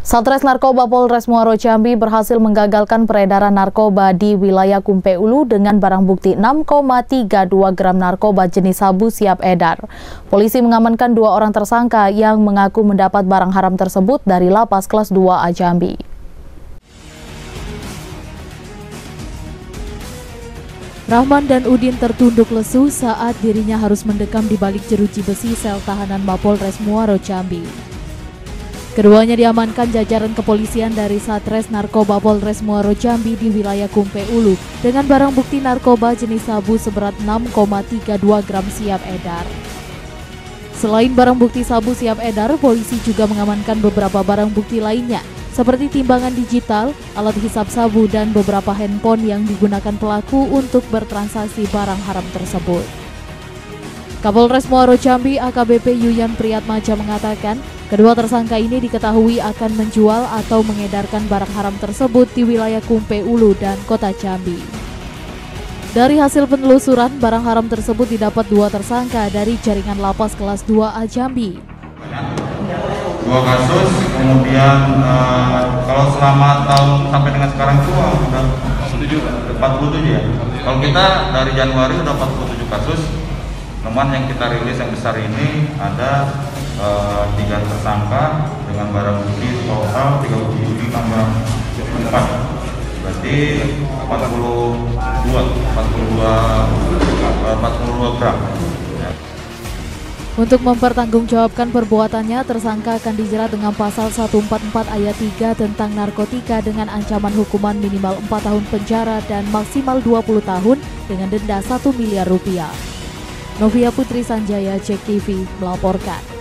Satres Narkoba Polres Muaro Jambi berhasil menggagalkan peredaran narkoba di wilayah Kumpe Ulu dengan barang bukti 6,32 gram narkoba jenis sabu siap edar. Polisi mengamankan 2 orang tersangka yang mengaku mendapat barang haram tersebut dari Lapas Kelas 2A Jambi. Rahman dan Udin tertunduk lesu saat dirinya harus mendekam di balik jeruji besi sel tahanan Mapolres Muaro Jambi. Keduanya diamankan jajaran kepolisian dari Satres Narkoba Polres Muaro Jambi di wilayah Kumpe Ulu dengan barang bukti narkoba jenis sabu seberat 6,32 gram siap edar. Selain barang bukti sabu siap edar, polisi juga mengamankan beberapa barang bukti lainnya seperti timbangan digital, alat hisap sabu, dan beberapa handphone yang digunakan pelaku untuk bertransaksi barang haram tersebut. Kapolres Muaro Jambi AKBP Yuyan Priyatmaja mengatakan, kedua tersangka ini diketahui akan menjual atau mengedarkan barang haram tersebut di wilayah Kumpe Ulu dan Kota Jambi. Dari hasil penelusuran, barang haram tersebut didapat 2 tersangka dari jaringan Lapas Kelas 2A Jambi. 2 kasus, kemudian kalau selama tahun sampai dengan sekarang itu sudah 47 ya. Kalau kita dari Januari sudah 47 kasus. Teman yang kita rilis yang besar ini ada 3 tersangka dengan barang bukti total 37 tambah 4, berarti 42 gram. Untuk mempertanggungjawabkan perbuatannya, tersangka akan dijerat dengan pasal 144 ayat 3 tentang narkotika dengan ancaman hukuman minimal 4 tahun penjara dan maksimal 20 tahun dengan denda 1 miliar rupiah. Novia Putri Sanjaya, JEK TV melaporkan.